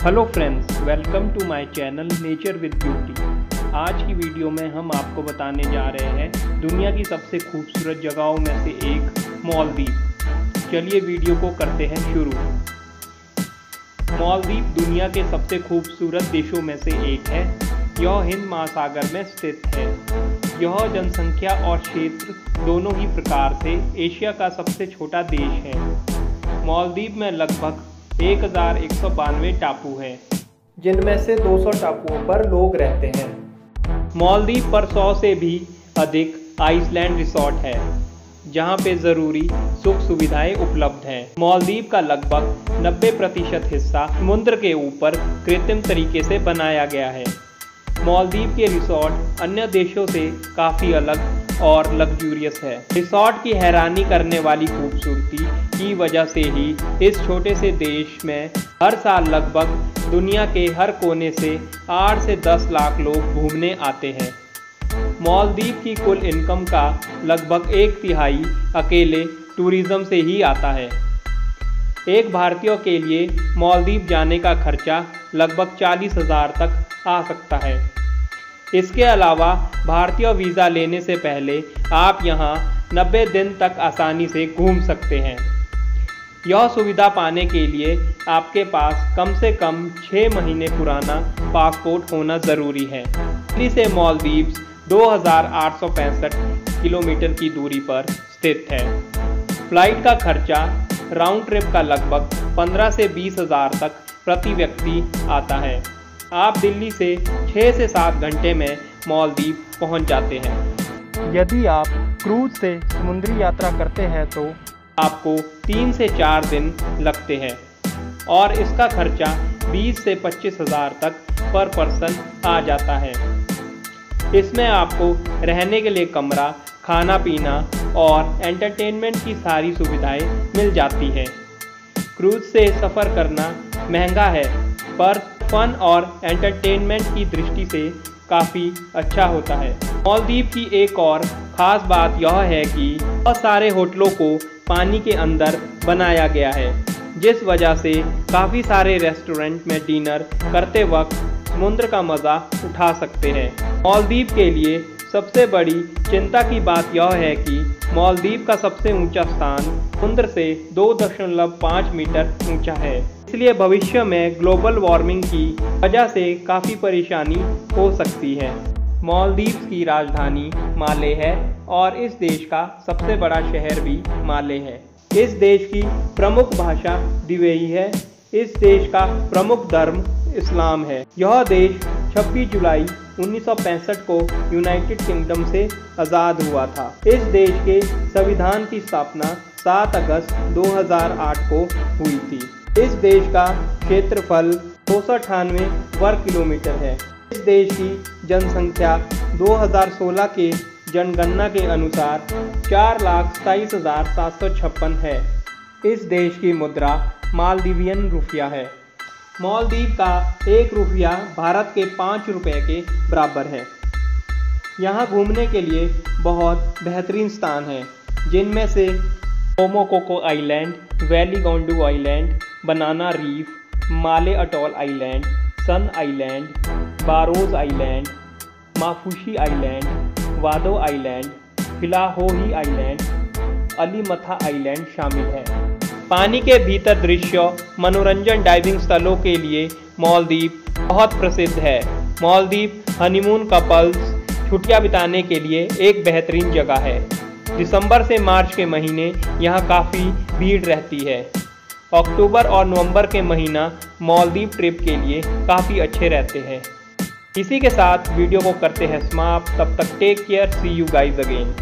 Hello friends, welcome to my channel nature with beauty. आज की video में हम आपको बताने जा रहे हैं दुनिया की सबसे खूबसूरत जगहों में से एक मालदीव। चलिए वीडियो को करते हैं शुरू। मालदीव दुनिया के सबसे खूबसूरत देशों में से एक है। यह हिंद महासागर में स्थित है। यह जनसंख्या और क्षेत्र दोनों ही प्रकार से एशिया का सबसे छोटा देश है। मालदीव में लगभग 1192 टापू हैं, जिनमें से 200 टापुओं पर लोग रहते हैं। मालदीव पर 100 से भी अधिक आइसलैंड रिसोर्ट है, जहां पे ज़रूरी सुख सुविधाएं उपलब्ध हैं। मालदीव का लगभग 90% हिस्सा समुद्र के ऊपर कृत्रिम तरीके से बनाया गया है। मालदीव के रिसोर्ट अन्य देशों से काफ़ी अलग और लग्जूरियस है। रिसोर्ट की हैरानी करने वाली खूबसूरती की वजह से ही इस छोटे से देश में हर साल लगभग दुनिया के हर कोने से 8 से 10 लाख लोग घूमने आते हैं। मालदीव की कुल इनकम का लगभग 1/3 अकेले टूरिज्म से ही आता है। एक भारतीय के लिए मालदीव जाने का खर्चा लगभग 40,000 तक आ सकता है। इसके अलावा भारतीय वीज़ा लेने से पहले आप यहां 90 दिन तक आसानी से घूम सकते हैं। यह सुविधा पाने के लिए आपके पास कम से कम 6 महीने पुराना पासपोर्ट होना ज़रूरी है। दिल्ली से मालदीव 2865 किलोमीटर की दूरी पर स्थित है। फ्लाइट का खर्चा राउंड ट्रिप का लगभग 15 से 20,000 तक प्रति व्यक्ति आता है। आप दिल्ली से 6 से 7 घंटे में मालदीव पहुंच जाते हैं। यदि आप क्रूज से समुद्री यात्रा करते हैं तो आपको 3 से 4 दिन लगते हैं और इसका खर्चा 20 से 25,000 तक पर पर्सन आ जाता है। इसमें आपको रहने के लिए कमरा, खाना पीना और एंटरटेनमेंट की सारी सुविधाएं मिल जाती हैं। क्रूज से सफ़र करना महंगा है, पर फन और एंटरटेनमेंट की दृष्टि से काफ़ी अच्छा होता है। मालदीव की एक और ख़ास बात यह है कि बहुत सारे होटलों को पानी के अंदर बनाया गया है, जिस वजह से काफ़ी सारे रेस्टोरेंट में डिनर करते वक्त समुद्र का मज़ा उठा सकते हैं। मालदीव के लिए सबसे बड़ी चिंता की बात यह है कि मालदीव का सबसे ऊंचा स्थान समुद्र से 2.5 मीटर ऊंचा है। इसलिए भविष्य में ग्लोबल वार्मिंग की वजह से काफ़ी परेशानी हो सकती है। मालदीव की राजधानी माले है और इस देश का सबसे बड़ा शहर भी माले है। इस देश की प्रमुख भाषा दिवेही है। इस देश का प्रमुख धर्म इस्लाम है। यह देश 26 जुलाई 1965 को यूनाइटेड किंगडम से आज़ाद हुआ था। इस देश के संविधान की स्थापना 7 अगस्त 2008 को हुई थी। इस देश का क्षेत्रफल 298 वर्ग किलोमीटर है। इस देश की जनसंख्या 2016 के जनगणना के अनुसार 4,27,756 है। इस देश की मुद्रा मालदीवियन रुपया है। मालदीव का 1 रुपया भारत के 5 रुपये के बराबर है। यहाँ घूमने के लिए बहुत बेहतरीन स्थान हैं, जिनमें से कोमोकोको island, Veligandu island, banana reef, Male atoll island, sun island, Baros island, Maafushi island, Vadoo island, Fihalhohi island, Alimatha island शामिल है। पानी के भीतर दृश्य मनोरंजन डाइविंग स्थलों के लिए मालदीव बहुत प्रसिद्ध है। मालदीव हनीमून कपल्स छुट्टियां बिताने के लिए एक बेहतरीन जगह है। दिसंबर से मार्च के महीने यहाँ काफ़ी भीड़ रहती है। अक्टूबर और नवंबर के महीना मालदीव ट्रिप के लिए काफ़ी अच्छे रहते हैं। इसी के साथ वीडियो को करते हैं समाप्त। तब तक take care, see you guys again.